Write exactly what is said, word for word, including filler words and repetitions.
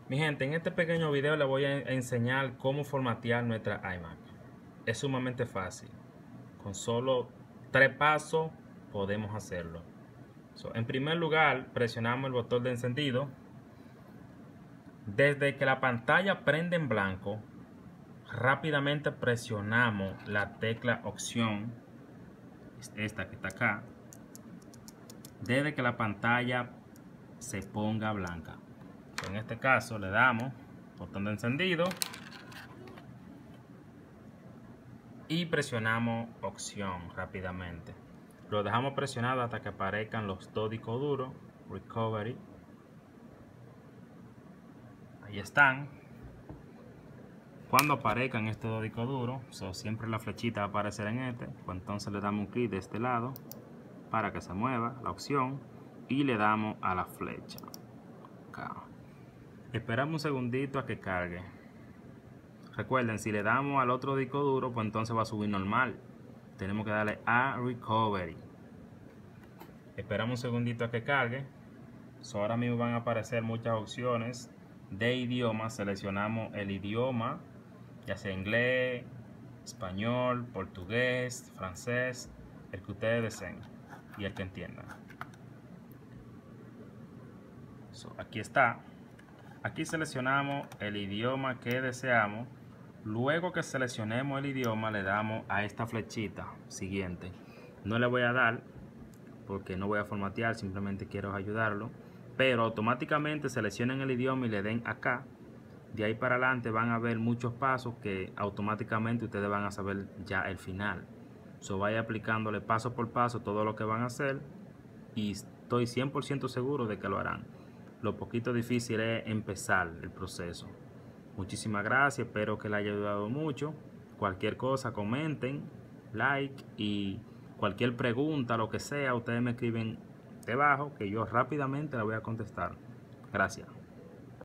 Mi gente, en este pequeño video les voy a enseñar cómo formatear nuestra iMac. Es sumamente fácil. Con solo tres pasos podemos hacerlo. So, en primer lugar, presionamos el botón de encendido. Desde que la pantalla prende en blanco, rápidamente presionamos la tecla opción, esta que está acá, desde que la pantalla se ponga blanca. En este caso le damos botón de encendido y presionamos opción rápidamente. Lo dejamos presionado hasta que aparezcan los dos discos duros, recovery. Ahí están. Cuando aparezcan estos dos discos duros, so, siempre la flechita va a aparecer en este, pues entonces le damos un clic de este lado para que se mueva la opción y le damos a la flecha. Acá. Esperamos un segundito a que cargue. Recuerden, si le damos al otro disco duro, pues entonces va a subir normal. Tenemos que darle a recovery. Esperamos un segundito a que cargue. So, ahora mismo van a aparecer muchas opciones de idioma. Seleccionamos el idioma, ya sea inglés, español, portugués, francés, el que ustedes deseen y el que entiendan. So, aquí está. Aquí seleccionamos el idioma que deseamos. Luego que seleccionemos el idioma, le damos a esta flechita siguiente. No le voy a dar porque no voy a formatear, simplemente quiero ayudarlo. Pero automáticamente seleccionen el idioma y le den acá. De ahí para adelante van a ver muchos pasos que automáticamente ustedes van a saber ya el final. So, vaya aplicándole paso por paso todo lo que van a hacer y estoy cien por ciento seguro de que lo harán. Lo poquito difícil es empezar el proceso. Muchísimas gracias, espero que les haya ayudado mucho. Cualquier cosa comenten, like y cualquier pregunta, lo que sea, ustedes me escriben debajo que yo rápidamente la voy a contestar. Gracias.